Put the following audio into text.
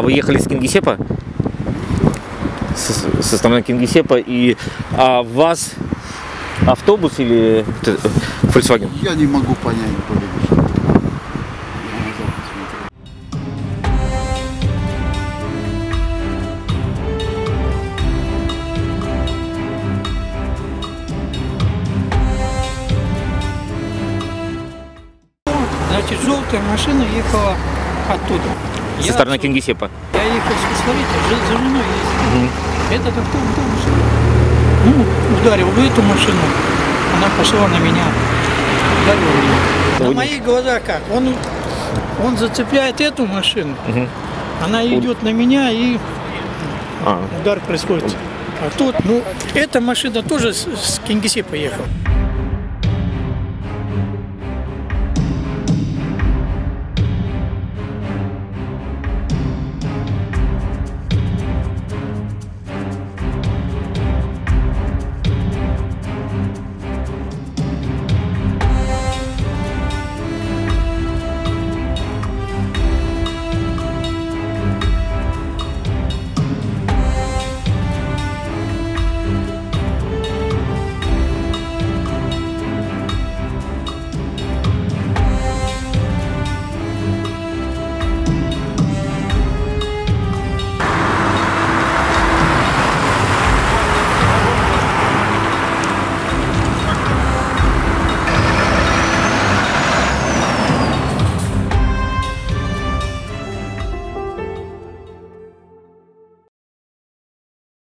А вы ехали с Кингисеппа? Со стороны Кингисеппа. И вас автобус или Volkswagen? Я не могу понять. Значит, желтая машина ехала оттуда. Со стороны Кингисеппа. Я ехал с смотрите, за женой ездил. Этот автобус ударил в эту машину, она пошла на меня, ударила меня. На моих глазах как? Он зацепляет эту машину, она идет на меня и удар происходит. А тут, эта машина тоже с Кингисеппа ехала.